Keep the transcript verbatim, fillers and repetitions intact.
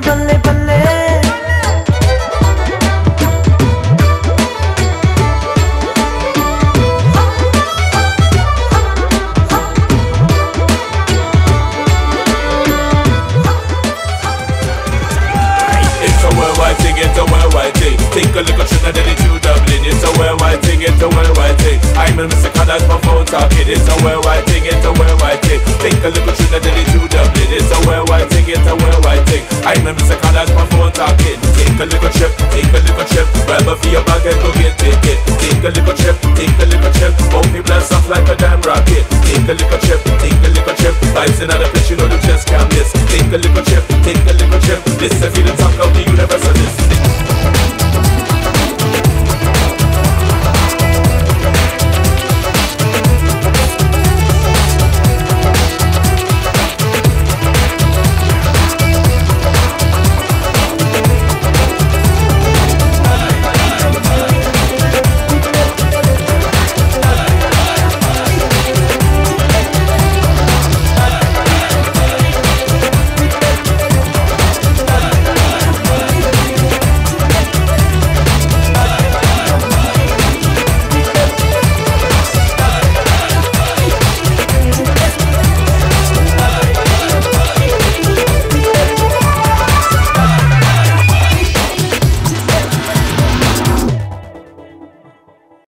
बल्ले बल्ले Worldwide thing, it's a worldwide thing. Think a little Trinidad and it's you Dublin. It's a worldwide thing, it's a worldwide thing. I'm in Mister Colors, my phone talking. It's a worldwide thing, it's a worldwide thing. Think a little Trinidad and it's you Dublin. It's a worldwide thing, it's a worldwide thing. I'm in Mister Colors, my phone talking. Take a little trip, take a little trip. Grab a for your bag and go get ticket. Take a little trip, take a little trip. Both me blast off like a damn rocket. Take a little trip, take a little trip. Vibes in other place, you know them just can't miss. Take a little trip, take a little trip. This is the top of the universe.